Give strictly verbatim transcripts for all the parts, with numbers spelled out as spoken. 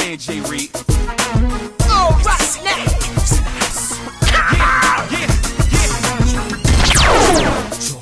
saying, Jay Reed? Oh, right now. Yeah, yeah, yeah.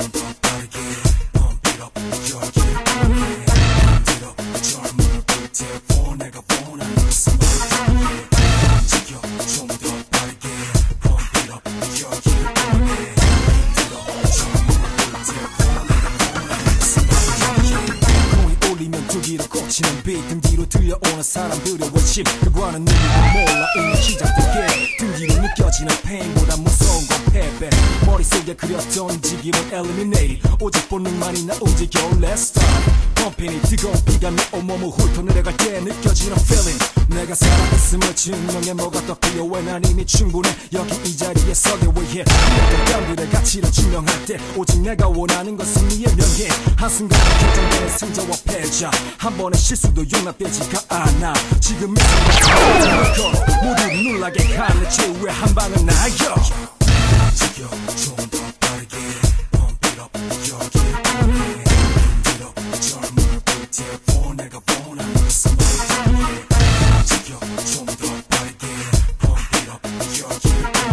꽂히는 빛 등 뒤로 들려오는 사람들의 외침 그거는 누구도 몰라 이미 시작되게 등 뒤로 느껴지는 pain보다 무서운 건 패배 머릿속에 그렸던 지기는 eliminated 오직 본능만이 나 움직여 let's start 펌핑이 뜨거운 비가 내 온몸을 훑어 내려갈 때 느껴지는 feeling 내가 살아있음을 증명해 뭐가 더 필요해 난 이미 충분해 여기 이 자리에 서게 위해 어떤 땀들의 가치를 증명할 때 오직 내가 원하는 건 승리의 명예 한순간에 결정되는 승자와 패자 한 번의 실수도 용납되지가 않아 지금 이 순간 걸어 모두를 놀라게 하는 최후의 한 방은 나여 지겨 좀 더 빠르게 Pump it up 여기 힘들어 젊음을 불태워 내가 원하는 것은 지겨 좀 더 빠르게 Pump it up 여기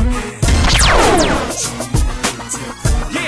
Yeah,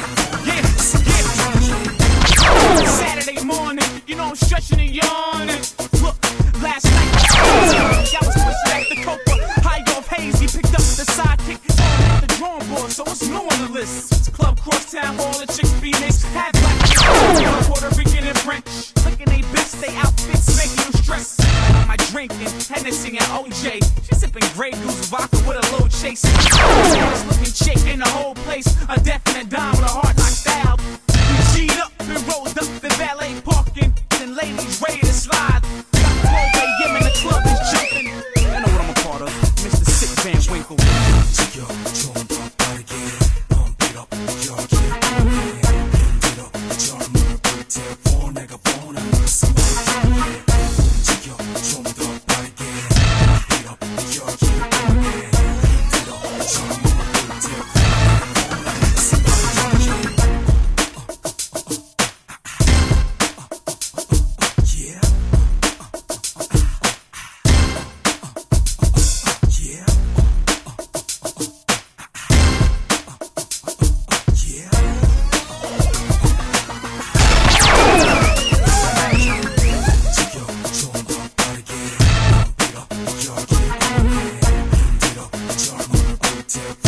yeah, yeah. Saturday morning, you know I'm stretching and yawning. Look, last night I was pushing back the copa, high off hazy, picked up the sidekick at the drawing board, so it's new on the list. It's Club Crosstown, all the chicks be mixed, had black, Puerto Rican and French. Looking they best, they outfits making you stress. My drinking, Hennessy and O J. She sipping Grey Goose vodka with a low chase. Looking chick in the whole place, a definite dime with a hard knock style. We G'd up and rolled up the valet parking, and ladies ready to slide. Got the whole way him in the club is jumping. I know what I'm a part of, Mister Sick Van Winkle. 지겨 좀 더 빠르게 Pump it up 여기 힘들어 젊음을 불태워 내가 원하는 것은 지겨 좀 더 빠르게 Pump it up 여기 힘들어 젊음을 불태워 원하는 것은 Yeah Yeah 지겨 좀 더 빠르게 Pump it up 여기 힘들어 젊음을 불태워